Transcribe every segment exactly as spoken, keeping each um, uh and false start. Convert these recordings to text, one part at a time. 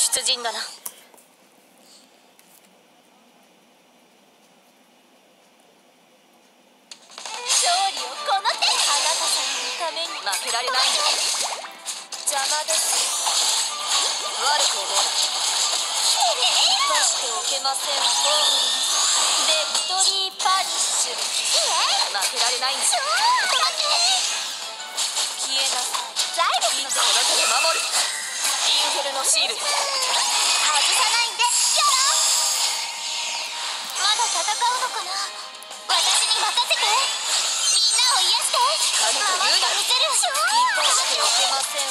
出陣だな。勝利をこの手。あなた様のために負けられないんだ。邪魔です。悪く思う。生かしておけません。ベクトリーパニッシュ。負けられないんだ。消えなさい。財力のこの手で守る。インフェルノシール。外さないんでやろう。まだ戦うのかな。私に任せて。みんなを癒して。守ってみせる。生かしておけません。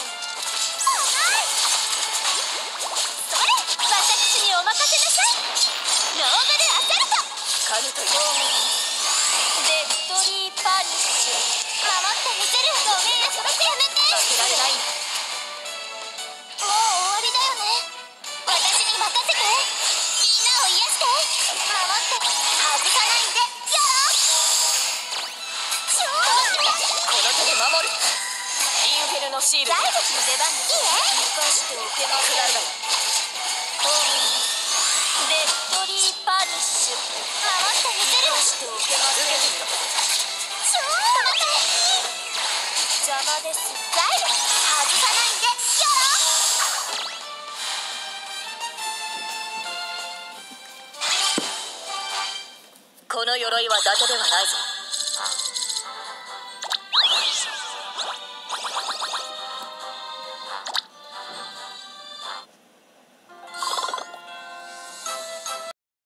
それ、私にお任せなさい。ノーベルアサルト。カルトヨームベクトリーパニッシュ。守ってみせる。ごめん、それやめて。負けられないんだ。もう終わりだよね。私に任せて。みんなを癒して。守って外さないんでやろう。この手で守る。インフェルノシール。財力の出番です。生かしておけません。ホームベクトリーパニッシュ。守ってみせる。しておけません。邪魔です。財力外さないんでやろう。この鎧は伊達ではないぞ。